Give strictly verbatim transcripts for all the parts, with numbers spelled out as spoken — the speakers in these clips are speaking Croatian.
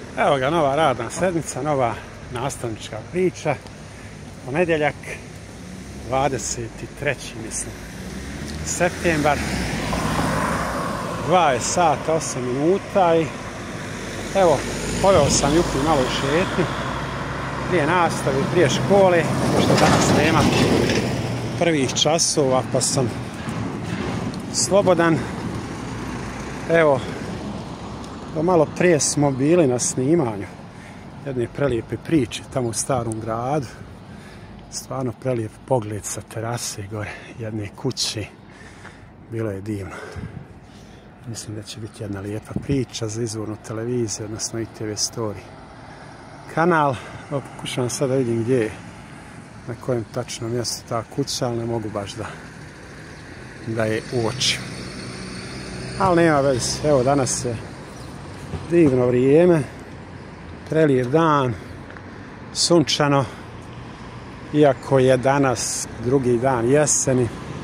Evo ga, nova radna sedmica, nova nastavnička priča. Ponedjeljak, dvadeset treći mislim, septembar, dva je sata, osam minuta i evo, poveo sam Jupi malo u šetnju, prije nastave, prije škole, pošto danas nema prvih časova, pa sam slobodan. Evo, do malo prije smo bili na snimanju jedne prelijepe priče tamo u starom gradu. Stvarno prelijep pogled sa terase gore jedne kuće. Bilo je divno. Mislim da će biti jedna lijepa priča za izvornu televiziju, odnosno i te ve Story kanal. Evo, pokušavam sad da vidim gdje je, na kojem tačno mjestu ta kuća, ali ne mogu baš da, da je uočim. Ali nema veze, evo danas je divno vrijeme, prelijep dan, sunčano, iako je danas drugi dan jeseni.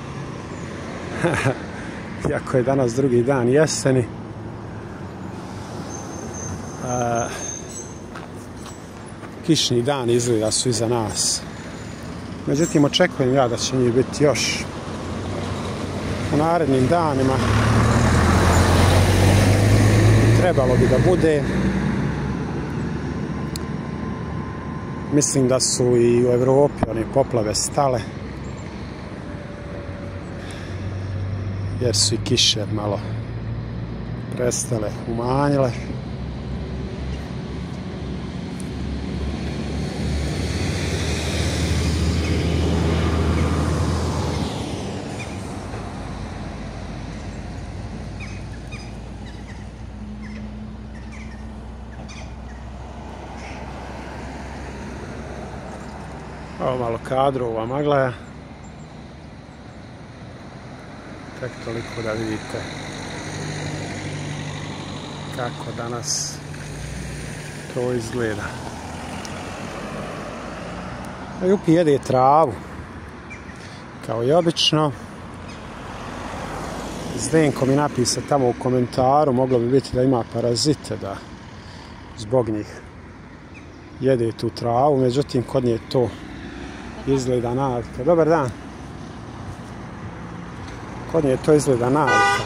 Iako je danas drugi dan jeseni. A, kišni dan izgleda su iza nas. Međutim, očekujem ja da će njih biti još u narednim danima. Trebalo bi da bude. Mislim da su i u Evropi one poplave stale. Jer su i kiše malo prestale, umanjile. Ovo malo kadrova maglaja. Tek toliko da vidite kako danas to izgleda. Jupi jede travu. Kao i obično. Zdenko mi napisao tamo u komentaru, moglo bi biti da ima parazite, da zbog njih jede tu travu, međutim kod nje to izgleda navika. Dobar dan. Kod nje to izgleda navika.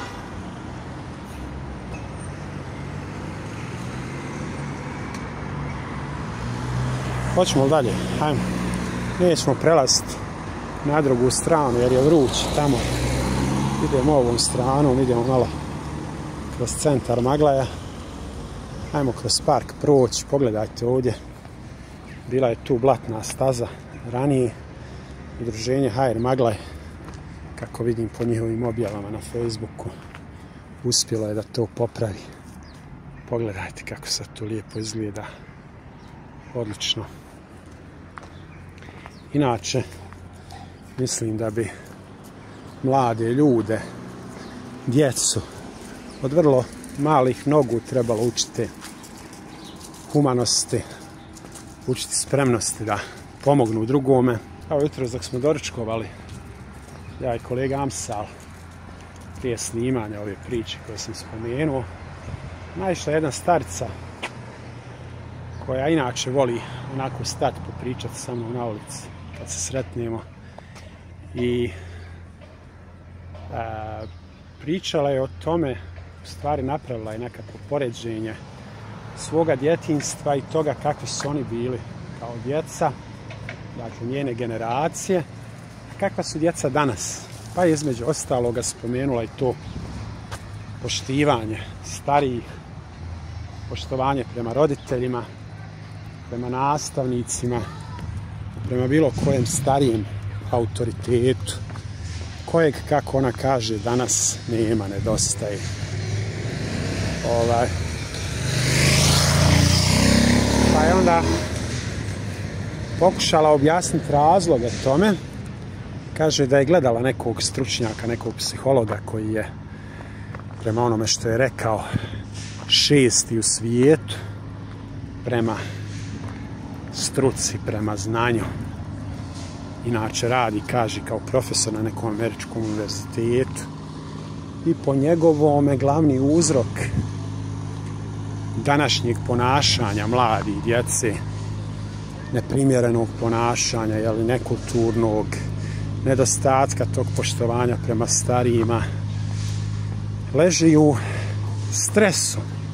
Hoćemo li dalje? Hajmo. Nećemo prelaziti na drugu stranu jer je vruće tamo. Idemo ovom stranom, idemo malo kroz centar Maglaja. Hajmo kroz park proći, pogledajte ovdje. Bila je tu blatna staza ranije. Udruženje ha er Maglaj, kako vidim po njihovim objavama na Facebooku, uspjelo je da to popravi. Pogledajte kako se to lijepo izgleda. Odlično. Inače, mislim da bi mlade ljude, djecu, od vrlo malih nogu trebalo učiti humanosti, učiti spremnosti da pomognu drugome. Evo jutros dok smo doručkovali, ja i kolega Amsal, prije snimanja ove priče koje sam spomenuo, naišla jedna starica koja inače voli onako stati popričati sa mnom na ulici kad se sretnemo. I a, pričala je o tome, u stvari napravila je nekako poređenje svoga djetinjstva i toga kakvi su oni bili kao djeca, dakle njene generacije, kakva su djeca danas. Pa je između ostaloga spomenula i to poštivanje starijih, poštovanje prema roditeljima, prema nastavnicima, prema bilo kojem starijem autoritetu, kojeg, kako ona kaže, danas nema, nedostaje. Ovaj. Pa je onda pokušala objasniti razloge tome. Kaže da je gledala nekog stručnjaka, nekog psihologa koji je, prema onome što je rekao, šesti u svijetu prema struci, prema znanju. Inače radi, kaže, kao profesor na nekom američkom univerzitetu. I po njegovome glavni uzrok današnjeg ponašanja mladih, djece, neprimjerenog ponašanja, jeli, nekulturnog, nedostatka tog poštovanja prema starijima, leži u stresu.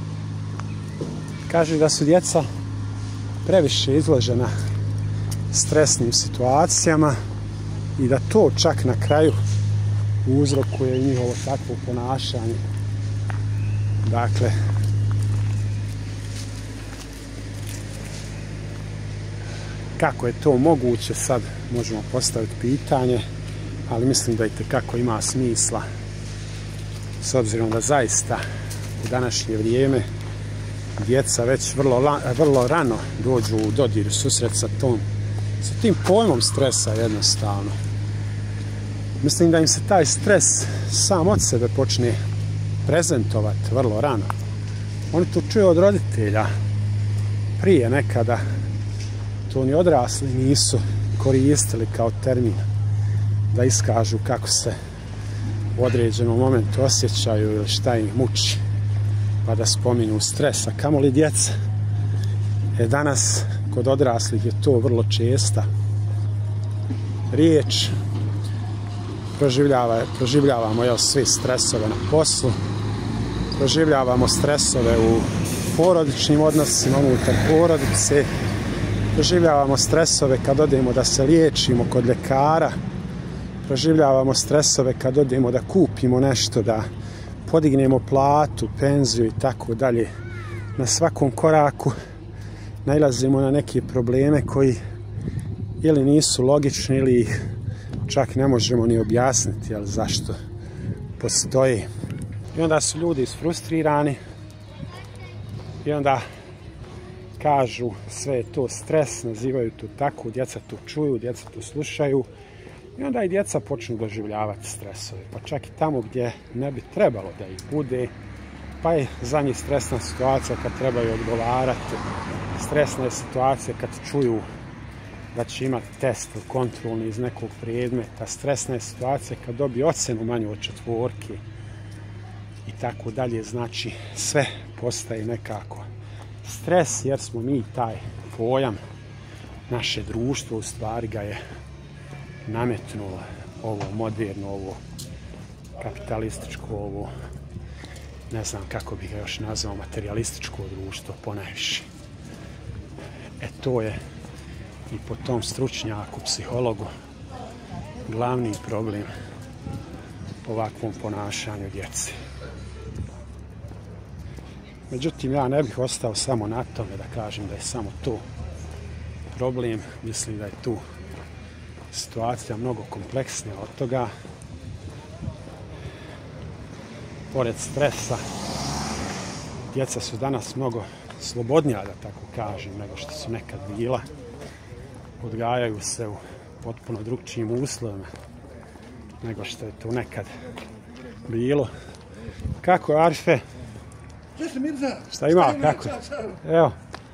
Kaže da su djeca previše izložena stresnim situacijama i da to čak na kraju uzrokuje njihovo takvo ponašanje. Dakle, kako je to moguće, sad možemo postaviti pitanje, ali mislim da itekako ima smisla, s obzirom da zaista u današnje vrijeme djeca već vrlo, vrlo rano dođu u dodir, susret sa, tom, sa tim pojmom stresa jednostavno. Mislim da im se taj stres sam od sebe počne prezentovati vrlo rano. Oni to čuju od roditelja. Prije nekada to ni odrasli nisu koristili kao termin da iskažu kako se u određenom momentu osjećaju ili šta ih muči, pa da spominju stres, a kamoli djeca. E danas kod odraslih je to vrlo česta riječ. Proživljava, proživljavamo jel, svi stresove na poslu, proživljavamo stresove u porodičnim odnosima, unutar porodice, proživljavamo stresove kad odemo da se liječimo kod ljekara, proživljavamo stresove kad odemo da kupimo nešto, da podignemo platu, penziju i tako dalje. Na svakom koraku nailazimo na neke probleme koji ili nisu logični ili ih čak ne možemo ni objasniti, jel, zašto postoji. I onda su ljudi isfrustrirani i onda kažu sve je to stres, nazivaju to tako, djeca to čuju, djeca to slušaju i onda i djeca počnu doživljavati stresove, pa čak i tamo gdje ne bi trebalo da ih bude, pa je za njih stresna situacija kad trebaju odgovarati, stresna je situacija kad čuju da će imati test kontrolni iz nekog predmeta, stresna je situacija kad dobije ocenu manju od četvorke i tako dalje. Znači sve postaje nekako stres, jer smo mi taj pojam, naše društvo u stvari ga je nametnulo, ovo moderno, ovo kapitalističko, ovo ne znam kako bih ga još nazvao, materialističko društvo ponajviše. E to je i po tom stručnjaku, psihologu, glavni problem ovakvom ponašanju djece. Međutim, ja ne bih ostao samo na tome da kažem da je samo to problem. Mislim da je tu situacija mnogo kompleksnija od toga. Pored stresa, djeca su danas mnogo slobodnija, da tako kažem, nego što su nekad bila. Odgajaju se u potpuno drugčijim uslovima nego što je to nekad bilo. Kako je, Arife? Šta ima? Kako? Evo.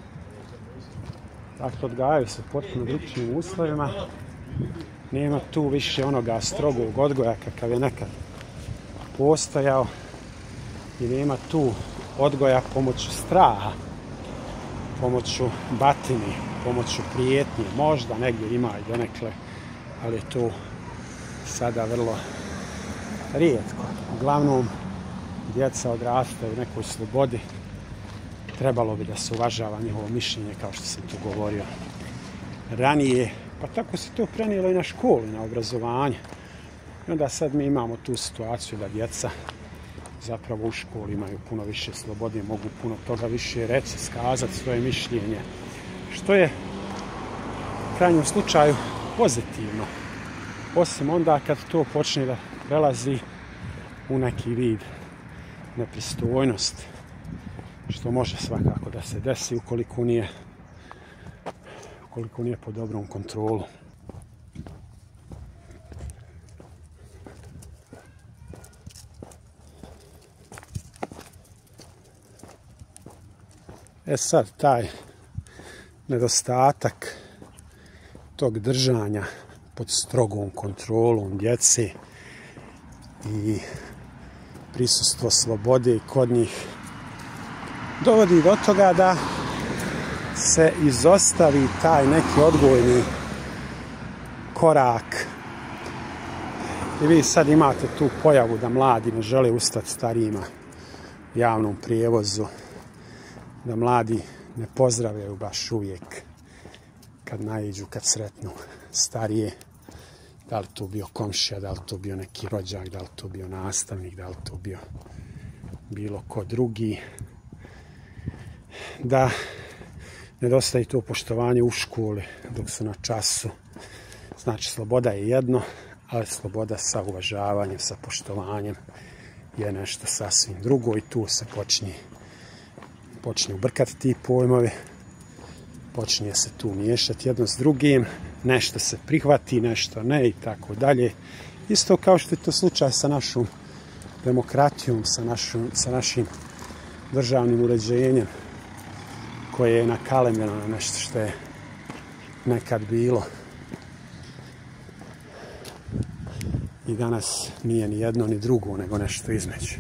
Tako odgajaju se u potpuno drugčijim uslovima. Nema tu više onoga strogog odgoja kakav je nekad postojao i nema tu odgoja pomoću straha, pomoću batine, pomoću prijetnje. Možda negdje ima i donekle, ali je to sada vrlo rijetko. Uglavnom, djeca odrastaju u nekoj slobodi. Trebalo bi da se uvažava njihovo mišljenje, kao što sam tu govorio ranije. Pa tako se to prenijelo i na školu, na obrazovanje. I onda sad mi imamo tu situaciju da djeca zapravo u školi imaju puno više slobode, mogu puno toga više reći, skazati svoje mišljenje, što je u krajnjem slučaju pozitivno. Osim onda kad to počne da prelazi u neki vid nepristojnosti, što može svakako da se desi ukoliko nije, ukoliko nije pod dobrom kontrolu. E sad, taj nedostatak tog držanja pod strogom kontrolom djece i prisustvo slobode kod njih dovodi do toga da se izostavi taj neki odgojni korak. I vi sad imate tu pojavu da mladi ne žele ustati starijima u javnom prijevozu, da mladi ne pozdravljaju baš uvijek kad naiđu, kad sretnu starije, da li to bio komšija, da li to bio neki rođak, da li to bio nastavnik, da li to bio bilo ko drugi, da nedostaje to poštovanje u školi dok su na času. Znači, sloboda je jedno, ali sloboda sa uvažavanjem, sa poštovanjem je nešto sasvim drugo i tu se počinje, počinje ubrkati ti pojmovi, počinje se tu miješati jedno s drugim, nešto se prihvati, nešto ne i tako dalje. Isto kao što je to slučaj sa našom demokratijom, sa, našom, sa našim državnim uređenjem koje je nakalemljeno na nešto što je nekad bilo. I danas nije ni jedno ni drugo, nego nešto između.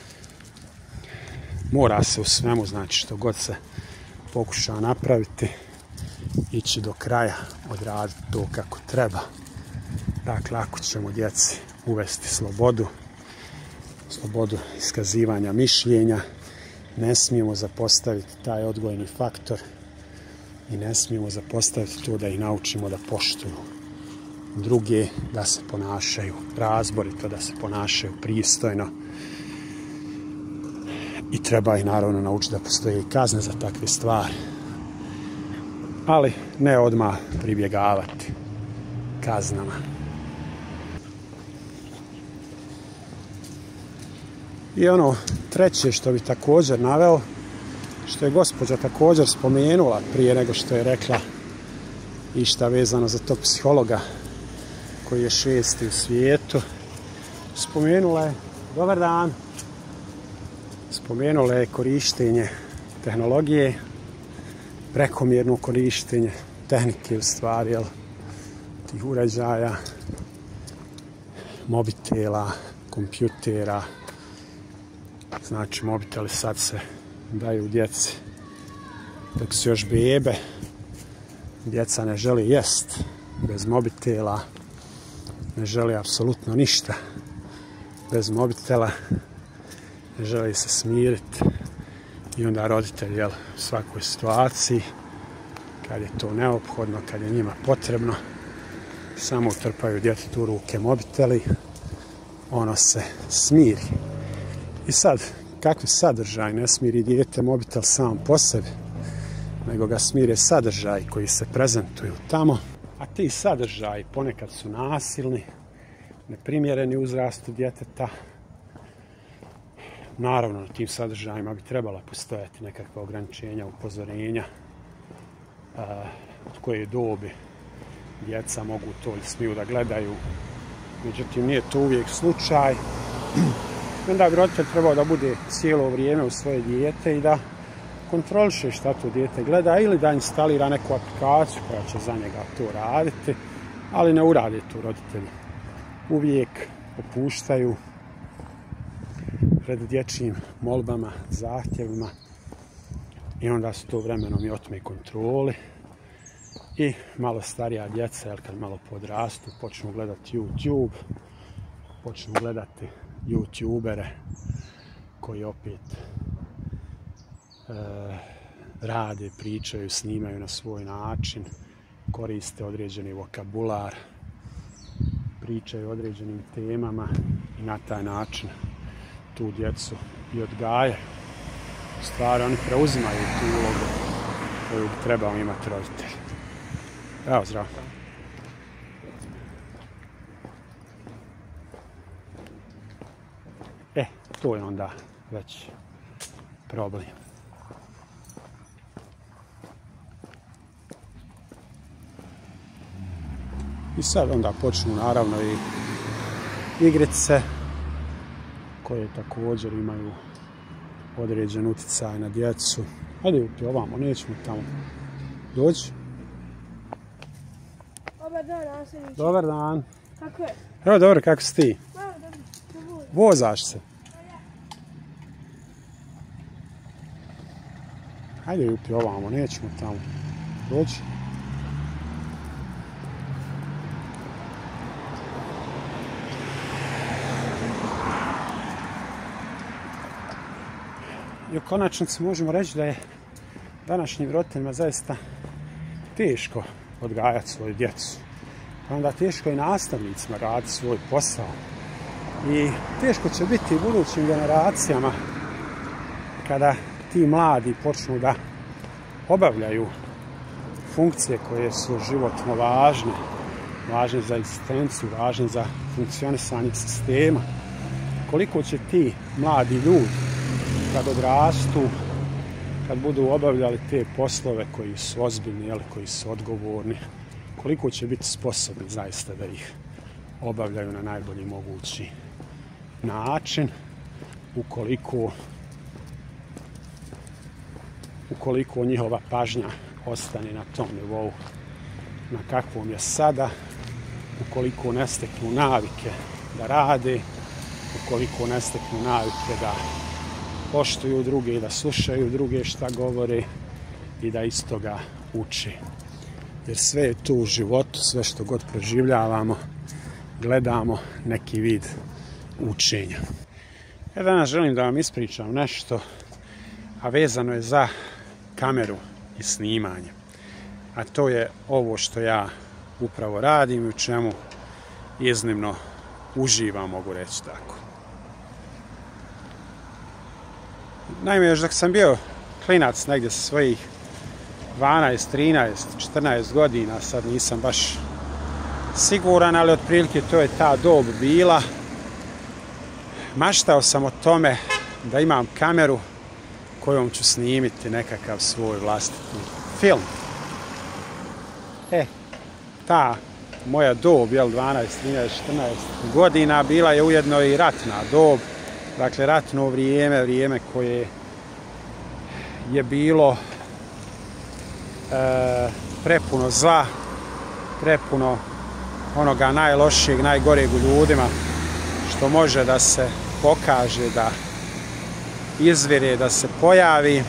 Mora se u svemu, znači što god se pokuša napraviti, ići do kraja, odraditi to kako treba. Dakle, ako ćemo djeci uvesti slobodu, slobodu iskazivanja mišljenja, ne smijemo zapostaviti taj odgojni faktor i ne smijemo zapostaviti to da ih naučimo da poštuju druge, da se ponašaju razborito, da se ponašaju pristojno. I treba ih naravno naučiti da postoje i kazne za takve stvari. Ali ne odmah pribjegavati kaznama. I ono treće što bi također naveo, što je gospođa također spomenula prije nego što je rekla i šta vezano za tog psihologa koji je šesti u svijetu, spomenula je, dobar dan, spomenula je korištenje tehnologije, prekomjerno korištenje tehnike u stvari, jel, tih uređaja, mobitela, kompjutera. Znači, mobiteli sad se daju djeci dok su još bebe. Djeca ne želi jest bez mobitela, ne želi apsolutno ništa bez mobitela, ne želi se smiriti. I onda roditelj, jel, u svakoj situaciji, kad je to neophodno, kad je njima potrebno, samo utrpaju djetetu u ruke mobiteli, ono se smiri. I sad, kakvi sadržaj ne smiri dijete mobitel sam po sebi, nego ga smire sadržaj koji se prezentuju tamo, a ti sadržaji ponekad su nasilni, neprimjereni uzrastu djeteta. Naravno, na tim sadržajima bi trebala postojati nekakva ograničenja, upozorenja, od koje dobi djeca mogu to ili smiju da gledaju. Međutim, nije to uvijek slučaj. Onda bi roditelj trebao da bude cijelo vrijeme u svoje dijete i da kontroliše šta to dijete gleda ili da instalira neku aplikaciju koja će za njega to raditi, ali ne urade to roditelji. Uvijek opuštaju pred dječjim molbama, zahtjevima i onda su to vremenom i otme kontroli i malo starija djeca, jer kad malo podrastu, počnu gledati YouTube, počnu gledati YouTubere koji opet e, rade, pričaju, snimaju na svoj način, koriste određeni vokabular, pričaju o određenim temama i na taj način tu djecu i odgajaju. U stvari oni preuzimaju tu ulogu koju bi trebao imati roditelj. Evo, zdravo. E, to je onda već problem. I sad onda počnu naravno i igrice koje također imaju određen utjecaj na djecu. Ajde upi ovamo, nećemo tamo. Dođi. Dobar dan, nasljedniče. Dobar dan. Kako je? Evo dobro, kako si ti? Evo dobro, dobro. Vozaš se? Hajde Jupi ovamo, nećemo tamo. Dođi. I u konačnici možemo reći da je današnjim roditeljima zaista teško odgajati svoju djecu. Pa onda teško i nastavnicima raditi svoj posao. I teško će biti i budućim generacijama kada ti mladi počnu da obavljaju funkcije koje su životno važne, važne za egzistenciju, važne za funkcionisanje sistema. Koliko će ti mladi ljudi kad odrastu, kad budu obavljali te poslove koji su ozbiljni, jel, koji su odgovorni, koliko će biti sposobni zaista da ih obavljaju na najbolji mogući način, ukoliko ukoliko njihova pažnja ostane na tom nivou na kakvom je sada, ukoliko ne steknu navike da rade, ukoliko ne steknu navike da poštuju druge i da slušaju druge šta govore i da iz toga uče. Jer sve je tu u životu, sve što god proživljavamo, gledamo neki vid učenja. Ja danas želim da vam ispričam nešto, a vezano je za kameru i snimanje. A to je ovo što ja upravo radim i u čemu iznimno uživam, mogu reći tako. Naime, još dok sam bio klinac negdje sa svojih dvanaest, trinaest, četrnaest godina, sad nisam baš siguran, ali otprilike to je ta dob bila. Maštao sam o tome da imam kameru kojom ću snimiti nekakav svoj vlastiti film. E, ta moja dob, jel, dvanaest, trinaest, četrnaest godina, bila je ujedno i ratna dob. Dakle, ratno vrijeme, vrijeme koje je bilo e, prepuno zla, prepuno onoga najlošijeg, najgoreg u ljudima, što može da se pokaže, da izvire, da se pojavi,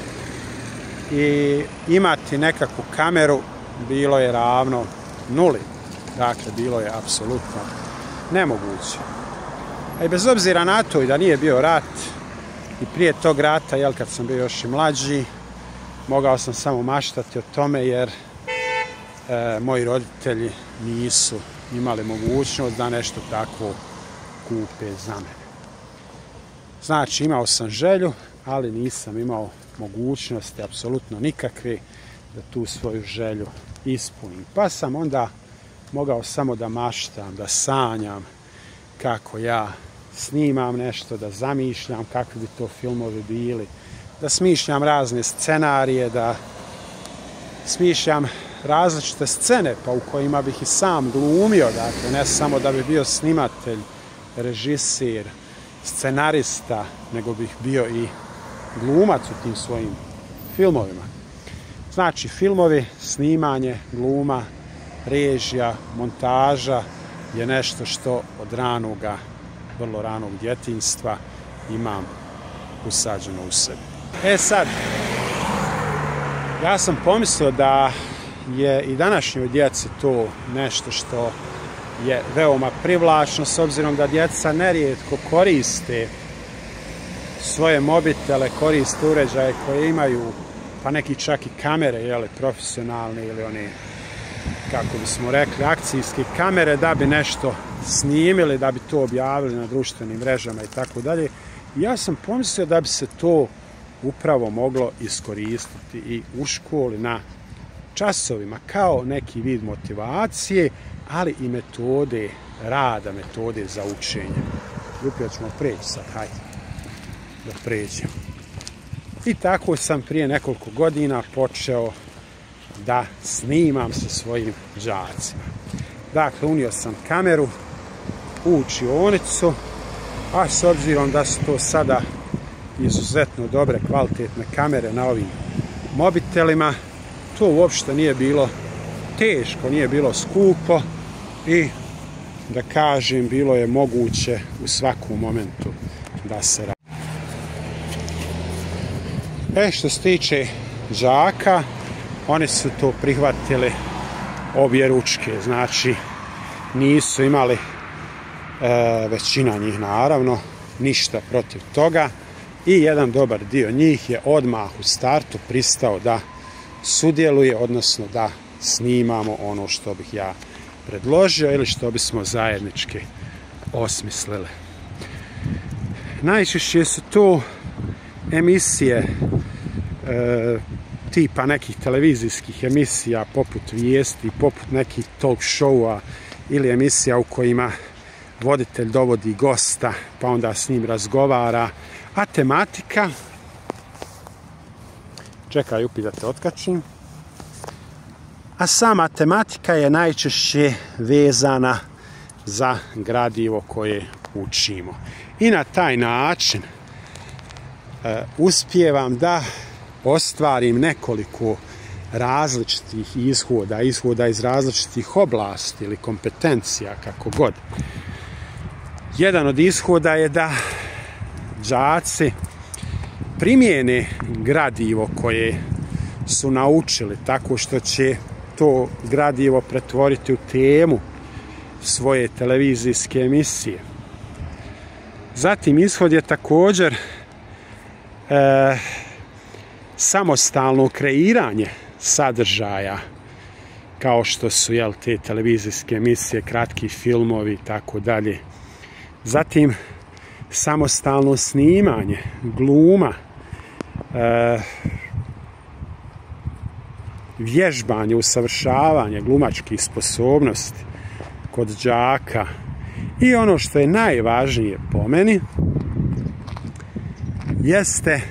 i imati nekakvu kameru bilo je ravno nuli. Dakle, bilo je apsolutno nemoguće. A i bez obzira na to i da nije bio rat, i prije tog rata, jel, kad sam bio još i mlađi, mogao sam samo maštati o tome, jer e, moji roditelji nisu imali mogućnost da nešto tako kupe za mene. Znači, imao sam želju, ali nisam imao mogućnosti apsolutno nikakve da tu svoju želju ispunim. Pa sam onda mogao samo da maštam, da sanjam kako ja snimam nešto, da zamišljam kakvi bi to filmovi bili, da smišljam razne scenarije, da smišljam različite scene, pa u kojima bih i sam glumio, dakle, ne samo da bi bio snimatelj, režiser, scenarista, nego bih bio i glumac u tim svojim filmovima. Znači, filmovi, snimanje, gluma, režija, montaža je nešto što od ranoga, vrlo ranog djetinjstva imam usađeno u sebi. E sad, ja sam pomislio da je i današnjoj djeci to nešto što je veoma privlačno, s obzirom da djeca nerijetko koriste svoje mobitele, koriste uređaje koje imaju, pa neki čak i kamere, jeli, profesionalne ili one, kako bismo rekli, akcijske kamere, da bi nešto snimili, da bi to objavili na društvenim mrežama i tako dalje. Ja sam pomislio da bi se to upravo moglo iskoristiti i u školi na časovima kao neki vid motivacije, ali i metode rada, metode za učenje. Ljupio ćemo preći sad, hajde da pređemo. I tako sam prije nekoliko godina počeo da snimam sa svojim đacima. Dakle, unio sam kameru u učionicu, a s obzirom da su to sada izuzetno dobre, kvalitetne kamere na ovim mobitelima, to uopšte nije bilo teško, nije bilo skupo i, da kažem, bilo je moguće u svakom momentu da se radi. E, što se tiče đaka, oni su to prihvatili objeručke, znači nisu imali, e, većina njih naravno, ništa protiv toga i jedan dobar dio njih je odmah u startu pristao da sudjeluje, odnosno da snimamo ono što bih ja predložio ili što bismo zajednički osmislili. Najčešće su to emisije e, tipa nekih televizijskih emisija poput vijesti, poput nekih talk showa ili emisija u kojima voditelj dovodi gosta pa onda s njim razgovara, a tematika, čekaj upi da te otkačim, a sama tematika je najčešće vezana za gradivo koje učimo. I na taj način e, uspijevam da ostvarim nekoliko različitih ishoda, ishoda iz različitih oblasti ili kompetencija, kako god. Jedan od ishoda je da đaci primijene gradivo koje su naučili tako što će to gradivo pretvoriti u temu svoje televizijske emisije. Zatim ishod je također e, samostalno kreiranje sadržaja kao što su jel, te televizijske emisije, kratki filmovi i tako dalje. Zatim samostalno snimanje, gluma, e, vježbanje, usavršavanje glumačkih sposobnosti kod đaka i ono što je najvažnije po meni jeste e,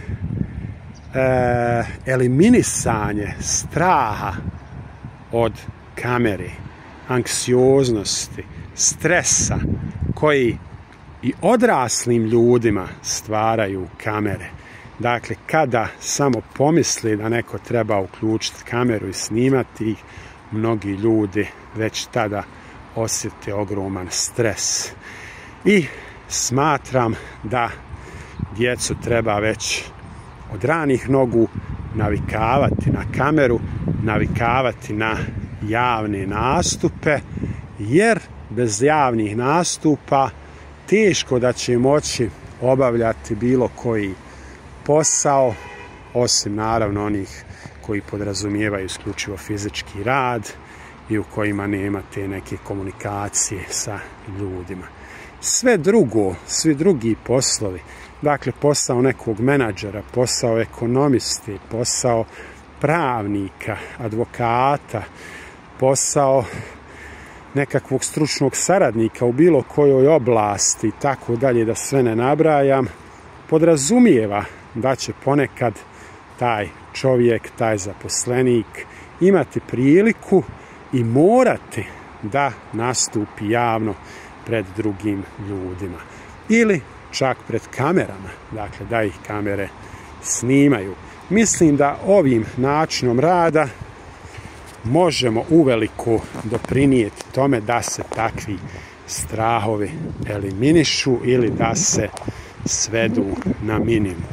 eliminisanje straha od kamere, anksioznosti, stresa koji i odraslim ljudima stvaraju kamere. Dakle, kada samo pomisli da neko treba uključiti kameru i snimati ih, mnogi ljudi već tada osjete ogroman stres. I smatram da djecu treba već od ranih nogu navikavati na kameru, navikavati na javne nastupe, jer bez javnih nastupa teško da će moći obavljati bilo koji posao, osim naravno onih koji podrazumijevaju isključivo fizički rad i u kojima nema te neke komunikacije sa ljudima. Sve drugo, svi drugi poslovi, dakle posao nekog menadžera, posao ekonomiste, posao pravnika, advokata, posao nekakvog stručnog saradnika u bilo kojoj oblasti i tako dalje, da sve ne nabrajam, podrazumijeva da će ponekad taj čovjek, taj zaposlenik imati priliku i morati da nastupi javno pred drugim ljudima. Ili čak pred kamerama, dakle da ih kamere snimaju. Mislim da ovim načinom rada možemo uveliko doprinijeti tome da se takvi strahovi eliminišu ili da se svedu na minimum.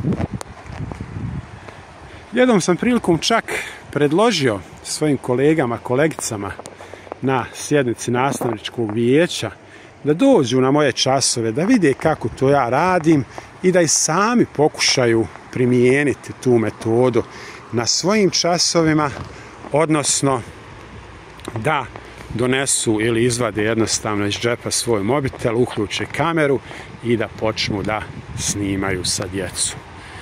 Jednom sam prilikom čak predložio svojim kolegama, kolegicama na sjednici nastavničkog vijeća da dođu na moje časove, da vide kako to ja radim i da i sami pokušaju primijeniti tu metodu na svojim časovima, odnosno da donesu ili izvade jednostavno iz džepa svoj mobitel, uključe kameru i da počnu da snimaju sa djecom.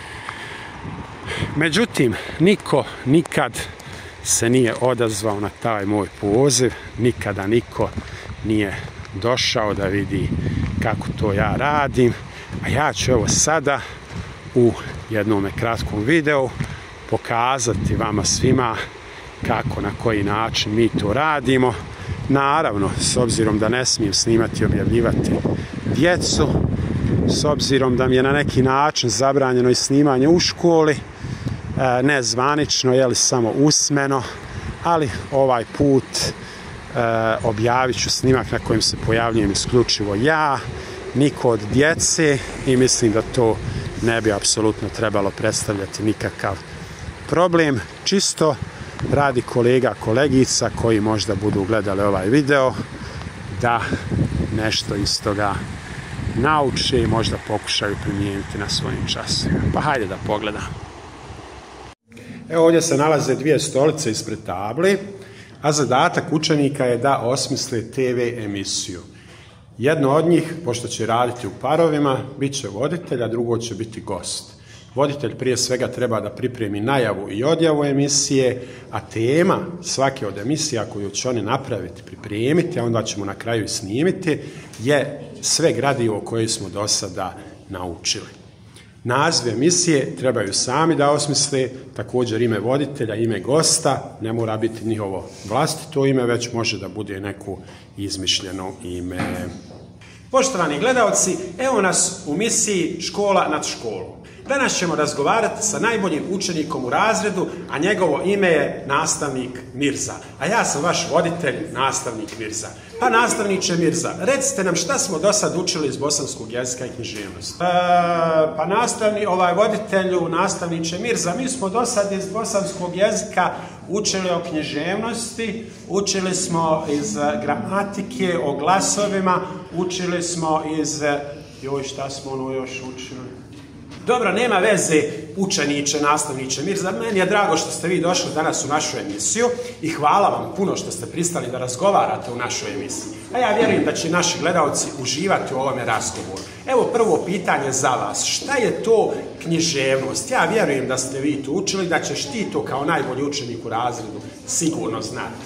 Međutim, niko nikad se nije odazvao na taj moj poziv, nikada niko nije došao da vidi kako to ja radim, a ja ću evo sada u jednom kratkom videu pokazati vama svima kako, na koji način mi to radimo. Naravno, s obzirom da ne smijem snimati i objavljivati djecu, s obzirom da mi je na neki način zabranjeno i snimanje u školi, ne zvanično, jeli samo usmeno, ali ovaj put e, objavit ću snimak na kojem se pojavljujem isključivo ja, niko od djece, i mislim da to ne bi apsolutno trebalo predstavljati nikakav problem, čisto radi kolega, kolegica koji možda budu gledali ovaj video, da nešto iz toga nauče i možda pokušaju primijeniti na svojim časima. Pa hajde da pogledamo. Evo ovdje se nalaze dvije stolice ispred tabli, a zadatak učenika je da osmisle te ve emisiju. Jedno od njih, pošto će raditi u parovima, bit će voditelj, a drugo će biti gost. Voditelj prije svega treba da pripremi najavu i odjavu emisije, a tema svake od emisija koju će oni napraviti, pripremiti, a onda ćemo na kraju i snimiti, je sve gradivo koje smo do sada naučili. Naziv emisije trebaju sami da osmisle, također ime voditelja, ime gosta, ne mora biti njihovo vlastito ime, već može da bude neko izmišljeno ime. Poštovani gledalci, evo nas u misiji Škola nad školom. Danas ćemo razgovarati sa najboljim učenikom u razredu, a njegovo ime je nastavnik Mirza. A ja sam vaš voditelj, nastavnik Mirza. Pa nastavniče Mirza, recite nam šta smo do sad učili iz bosanskog jezika i književnosti. E, pa nastavni, ovaj voditelju, nastavniče Mirza, mi smo do sad iz bosanskog jezika učili o književnosti, učili smo iz gramatike, o glasovima, učili smo iz... Joj, šta smo ono još učili? Dobro, nema veze, učeniče, nastavniče Mirza, meni je drago što ste vi došli danas u našu emisiju i hvala vam puno što ste pristali da razgovarate u našoj emisiji. A ja vjerujem da će naši gledalci uživati u ovome razgovoru. Evo prvo pitanje za vas, šta je to književnost? Ja vjerujem da ste vi to učili, da ćeš ti to kao najbolji učenik u razredu sigurno znati.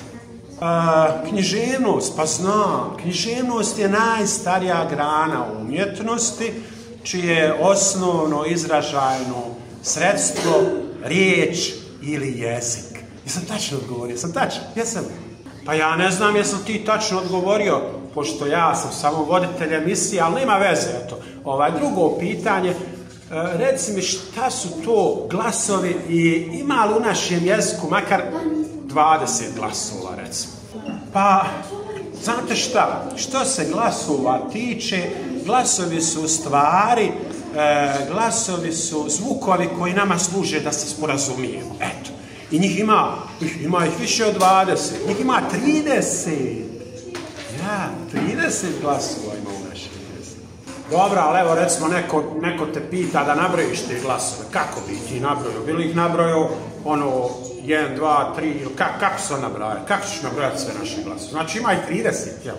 A, književnost, pa znam, književnost je najstarija grana umjetnosti, čije je osnovno izražajno sredstvo, riječ ili jezik. Jesam tačno odgovorio? Jesam tačno? Jesam? Pa ja ne znam jesam ti tačno odgovorio, pošto ja sam samo voditelj emisije, ali nema veze, eto. Ovaj drugo pitanje, reci mi šta su to glasovi i ima li u našem jeziku makar dvadeset glasova, recimo? Pa, znate šta, što se glasova tiče, glasovi su u stvari, e, glasovi su zvukovi koji nama služe da se sporazumijemo. Eto. I njih ima, ima ih više od dvadeset, njih ima trideset. Ja, trideset glasova ima u našem jeziku. Dobro, ali evo recimo neko, neko te pita da nabrojiš te glasove. Kako bi ti nabrojio? Bili ih nabrojio ono jedan, dva, tri, kako, kako se on nabraja? Kako ćeš nabrojati sve naše glasove? Znači ima ih trideset, jel?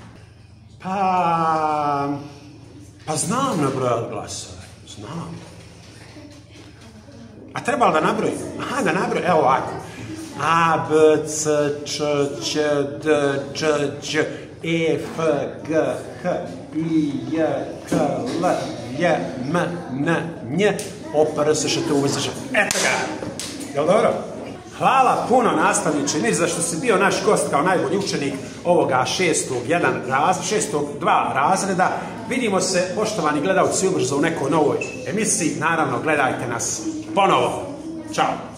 Pa... Pa znam nabrojati glasove. Znam. A treba li da nabrojim? Aha, da nabrojim. Evo ovako. A, B, C, Č, Č, D, Č, Č, E, F, G, H, I, J, K, L, J, M, N, Nj, O, P, R, S, Š, T, U, V, S, Š. Eto ga. Jel dobro? Hvala puno nastavniče Mirza što si bio naš gost kao najbolji učenik ovoga šestog jedan raz, šestog dva razreda. Vidimo se, poštovani gledalci, ubrzo u nekoj novoj emisiji. Naravno, gledajte nas ponovo. Ćao!